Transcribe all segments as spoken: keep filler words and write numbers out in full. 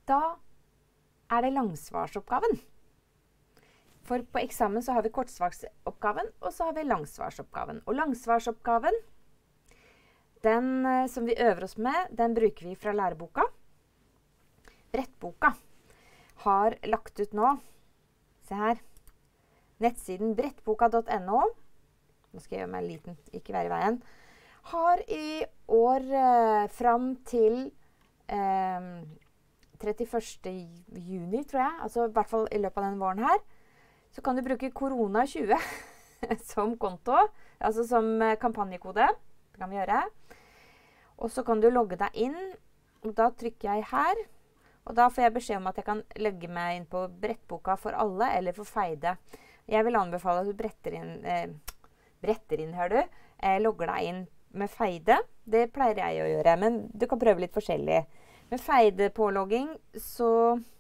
da er det langsvarsoppgaven. For på eksamen så har vi kortsvarsoppgaven, og så har vi langsvarsoppgaven. Og langsvarsoppgaven, den som vi øver oss med, den bruker vi fra læreboka. Brettboka har lagt ut nå, se her, nettsiden brettboka punktum no, nå skal jeg gjøre meg en liten, ikke være i veien, har i år eh, fram til eh, trettiførste juni, tror jeg, altså i hvert fall i løpet av den våren her, så kan du bruke korona tjue som konto, altså som kampanjekode, det kan vi gjøre. Og så kan du logge deg inn, og da trykker jeg her, og da får jeg beskjed om at jeg kan legge meg inn på brettboka for alle, eller for Feide. Jeg vil anbefale at du bretter inn, eh, bretter inn, hører du, eh, logger deg inn med Feide. Det pleier jeg å gjøre, men du kan prøve litt forskjellig. Med Feide-pålogging så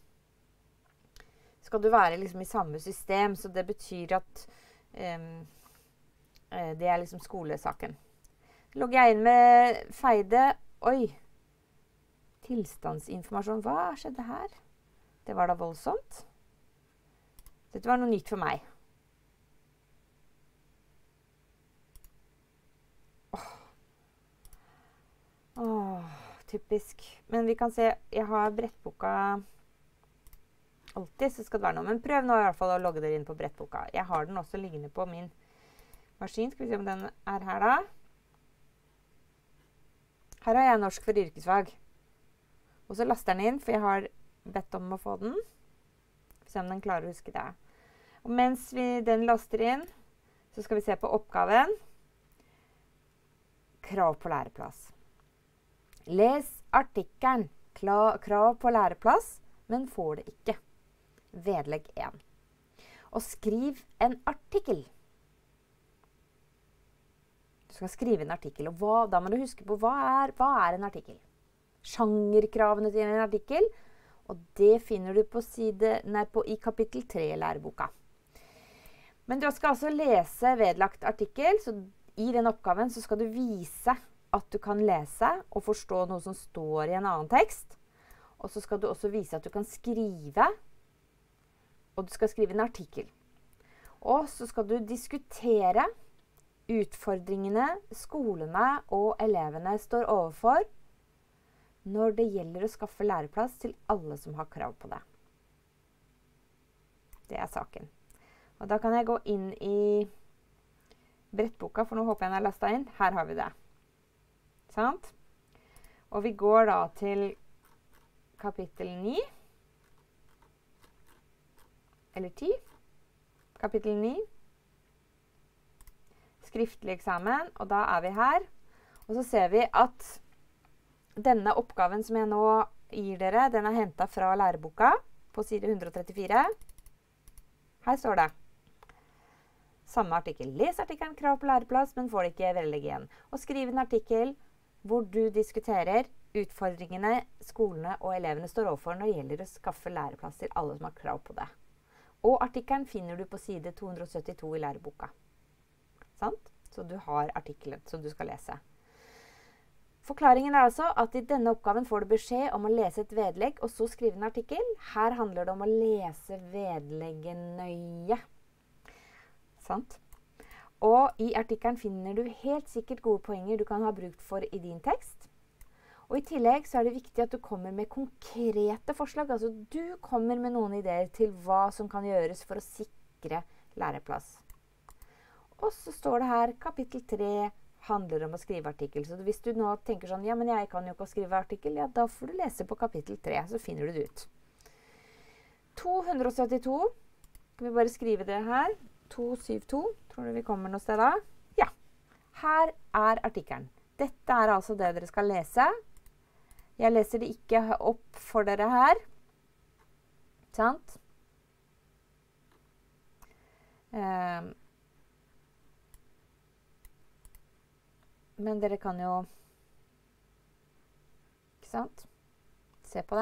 skal du være liksom i samme system, så det betyr at um, det er liksom skolesaken. Logger jeg inn med Feide. Oi! Tilstandsinformasjon. Hva skjedde her? Det var da voldsomt. Dette var noe nytt for meg. Åh. Åh, typisk. Men vi kan se, jeg har brettboka alltid, så skal det være noe. Men prøv nå i hvert fall å logge dere inn på brettboka. Jeg har den også liggende på min maskin. Skal vi se om den er her da. Her har jeg norsk for yrkesfag. Og så laster den inn, for jeg har bedt om å få den. For å se om den klarer å huske det. Og mens vi, den laster inn, så skal vi se på oppgaven. Krav på læreplass. Les artikkelen. Krav på læreplass, men får det ikke. Vedlegg én. Og skriv en artikkel. Du skal skrive en artikkel, og hva, da må du huske på hva er, hva er en artikkel. Sjangerkravene til en artikkel, og det finner du på side, nei, på, i kapittel tre i læreboka. Men du skal altså lese vedlagt artikkel, så i den oppgaven så skal du vise at du kan lese og forstå noe som står i en annen tekst. Og så skal du også vise at du kan skrive, og du skal skrive en artikkel. Og så skal du diskutere utfordringene skolene og elevene står overfor når det gjelder å skaffe læreplass til alle som har krav på det. Det er saken. Og da kan jeg gå inn i brettboka, for nå håper jeg den er lastet inn. Her har vi det. Sant? Og vi går da til kapittel ni. Eller ti. Kapittel ni. Skriftlig eksamen, og da er vi her. Og så ser vi at denne oppgaven som jeg nå gir dere, den er hentet fra læreboka på side hundre og trettifire. Her står det. Samme artikkel. Les artikkelen krav på læreplass, men får det ikke vedlegg igjen. Og skriv en artikkel hvor du diskuterer utfordringene skolene og elevene står overfor når det gjelder å skaffe læreplass til alle som har krav på det. Og artikkelen finner du på side to hundre og syttito i læreboka. Sant? Så du har artikkelen som du skal lese. Forklaringen er altså at i denne oppgaven får du beskjed om å lese et vedlegg, og så skrive en artikkel. Her handler det om å lese vedlegget nøye. Sant? Og i artikkelen finner du helt sikkert gode poenger du kan ha brukt for i din tekst. Og i tillegg så er det viktig at du kommer med konkrete forslag. Altså du kommer med noen ideer til hva som kan gjøres for å sikre læreplass. Og så står det her, kapittel tre handler om å skrive artikkel. Så hvis du nå tenker sånn, ja, men jeg kan jo ikke skrive artikkel, ja, da får du lese på kapittel tre, så finner du det ut. to hundre og syttito, kan vi bare skrive det her, to syttito, tror du vi kommer noe sted da? Ja, her er artikkelen. Dette er altså det dere skal lese. Jeg leser det ikke opp for dere her. Sant? Um, Men dere kan jo, ikke sant, se på det.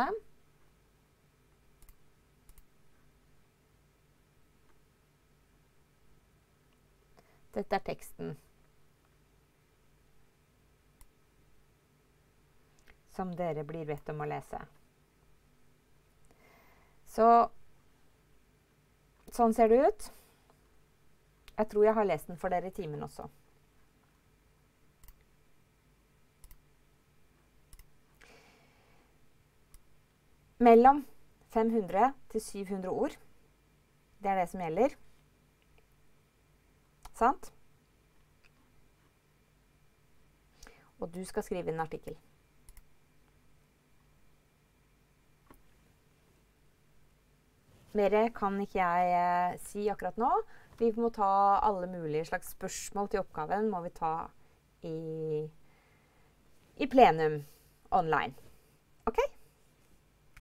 Dette er teksten som dere blir bedt om å lese. Så sånn ser det ut. Jeg tror jeg har lest den for dere i timen også. Mellom fem hundre til syv hundre ord. Det er det som gjelder. Sant? Og du skal skrive en artikkel. Mere kan ikke jeg eh, si akkurat nå. Vi må ta alle mulige slags spørsmål til oppgaven, må vi ta i, i plenum online. Ok?